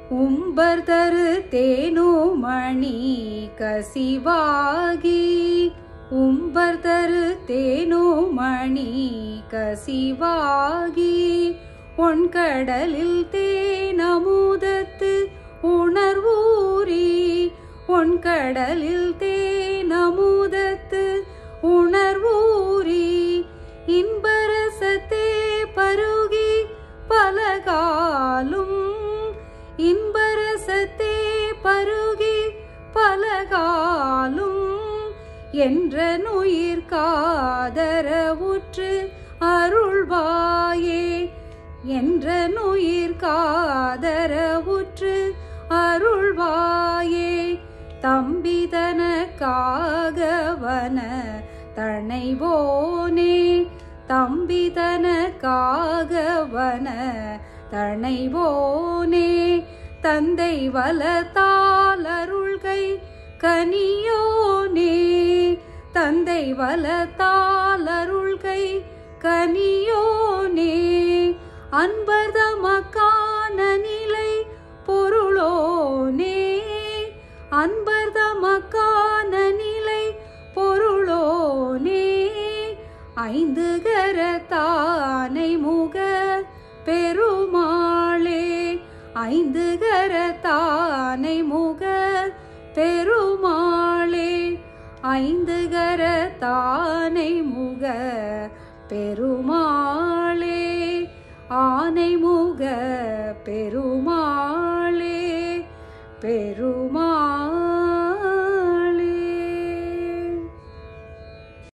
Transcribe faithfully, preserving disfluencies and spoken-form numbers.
உம்பர் தரு தேனுமணி கசிவாகி உம்பர் தரு தேனுமணி கசிவாகி ஒன்கடலில் தேனமுதத்து உணர்வூரி ஒன்கடலில் தேனமுதத்து உணர்வூரி இன்பரசத்தே பருகி பலகாலும் இன்பரசத்தே பருகி பலகாலும் என்ற நுயிர் காதரவுற்று அருள்வாயே என்ற நுயிர் காதரவுற்று அருள்வாயே தம்பிதனக்காகவன தணைவோனே தம்பிதனக்காகவன தணைவோனே தந்தை வலத்தால் அருள்கை கனியோனே தந்தை வலத்தால் அருள்கை கனியோனே அன்பர்தமக்கான நிலை பொருளோனே அன்பர்தமக்கான நிலை பொருளோனே ஐந்து கரத்தானை முக பெருமாளே ஐந்து கரத்தானை முக பெருமாளே ஐந்து கரத்தானை முக பெருமாளே ஆனை முக பெருமாளே பெரு